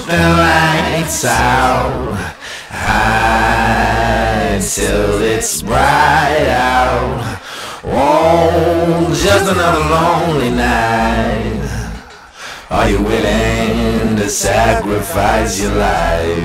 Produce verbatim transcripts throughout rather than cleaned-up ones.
the lights out, high till it's bright out. Oh, just another lonely night. Are you willing to sacrifice your life?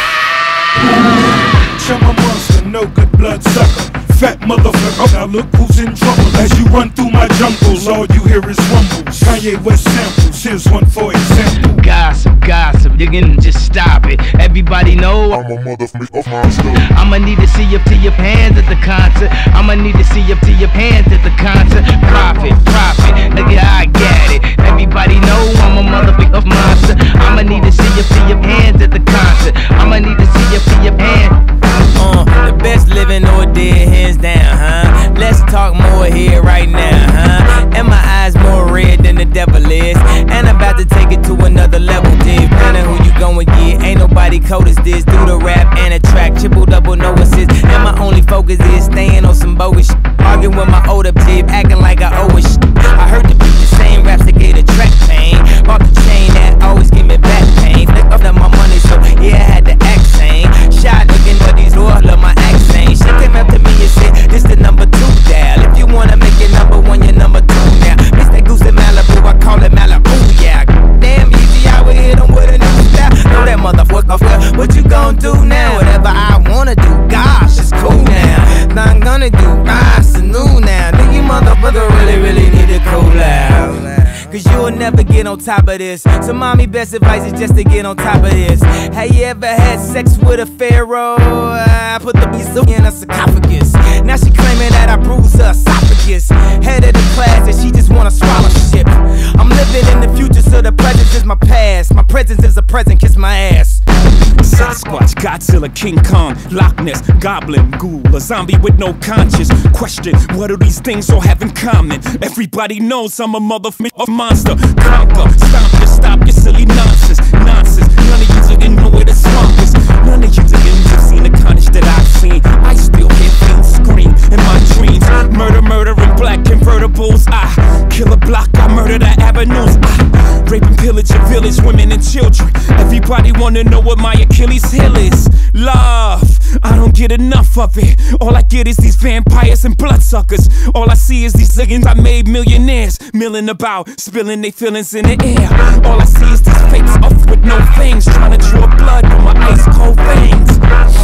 I'm a monster, no good blood sucker. Fat motherfucker, now look who's in trouble. As you run through my jungles, all you hear is rumbles. Kanye West samples, here's one for example. Gossip, gossip, you can just stop it. Everybody know I'm a motherfucking monster. I'ma need to see you up to your pants at the concert. I'ma need to see you up to your pants at the concert. Profit, profit, nigga, I get it. Everybody know I'm a motherfucking monster. I'ma need to see you up to your pants at the concert. I'ma need to see you up to your pants. Uh, the best living or dead, hands down, huh? Let's talk more here right now, huh? And my eyes more red than the devil is. And I'm about to take it to another level, dig. Kinda who you gon' get, ain't nobody cold as this. Do the rap and a track, triple double no assist. And my only focus is staying on some bogus shit. Arguing with my older tip, acting like I owe a shit. I heard the beat, the same raps that gave the track pain. Bought the chain that always give me back pain. Flick up my money, so yeah, I had to act sane. Shot looking for these doors, love my accent. She came up to me and said, this the number two dial. If you wanna make it number one, you're number two now. Miss that goose in Malibu, I call it Malibu, yeah. Damn easy, I would hit them with a new style. Know that motherfucker, what you gon' do now? Whatever I wanna do, gosh, it's cool now. Now I'm gonna do, ah, it's new now. Think you motherfucker really, really need to cool out. Cause you'll never get on top of this. So mommy, best advice is just to get on top of this. Have you ever had sex with a pharaoh? I put the beast in her sarcophagus. Now she claiming that I bruised her esophagus. Head of the class and she just wanna swallow shit. I'm living in the future, so the present is my past. My presence is a present, kiss my ass. Sasquatch, Godzilla, King Kong, Loch Ness, Goblin, Ghoul, a zombie with no conscience. Question, what do these things all have in common? Everybody knows I'm a motherfucking monster. Conquer, stomp you, stop your silly nonsense. Nonsense, none of you didn't know where the swamp is. None of you didn't have seen the carnage that I've seen. I still hear things scream in my dreams. Murder, murder in black convertibles. I kill a block, I murder the avenues. I rape and pillage your village, women and children. Everybody wanna know what my Achilles heel is. Love, I don't get enough of it. All I get is these vampires and bloodsuckers. All I see is these niggas I made millionaires, milling about, spilling their feelings in the air. All I see is these fakes off with no fangs, trying to draw blood from my ice cold veins.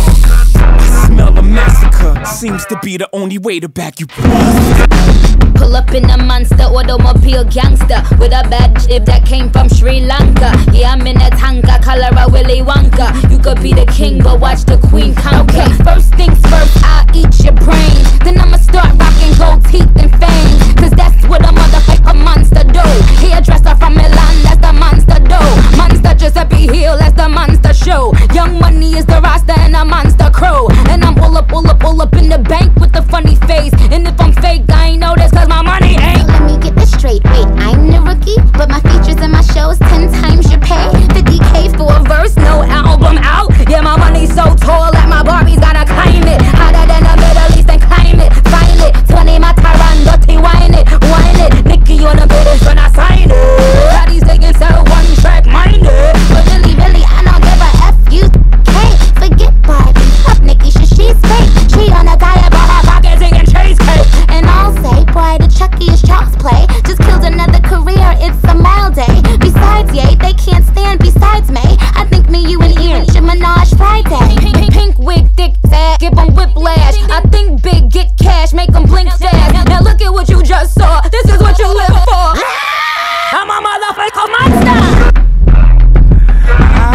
I smell a massacre, seems to be the only way to back you up. Pull up in a monster automobile gangster with a bad chip that came from Sri Lanka. Yeah, I'm in a tanka, color a Willy Wonka. You could be the king, but watch the queen conquer. Okay, first things first, I'll eat your brains. Then I'ma start rocking gold teeth and fangs. Cause that's what a motherfucker monster do. Hairdresser from Milan, that's the monster do. Monster Giuseppe Hill, that's the monster show. Young Money is the roster and a monster crew. And I'm all up, all up, all up in the bank with a funny face. And if I'm fake, I ain't know this cause my money ain't. Let me get this straight, wait, I'm the rookie, but my features and my shows ten times your pay. fifty K for a verse, no album out. Yeah, my money's so tall that my Barbies gotta climb it. Hotter than the Middle East and climb it, find it. twenty my Tyron, dirty wine it, wine it. Nicky on the British when I sign it. Daddy's digging so one track minded. But really, really, I don't give a F you can't forget Barbie. Up Nikki, she's fake. Cheat on a guy about her pockets eating cheesecake. And I'll say, boy, the Chucky is child's play. Just killed another career, it's a mild day. Besides, yay, they can't stand besides me. I think me, you, and Ian should Minaj Friday. Pink, pink, pink wig, thick sad, give them whiplash. I think big, get cash, make them blink fast. Now look at what you just saw, this is what you live for. I'm a motherfucker monster.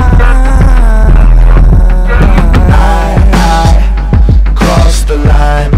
I, I crossed the line.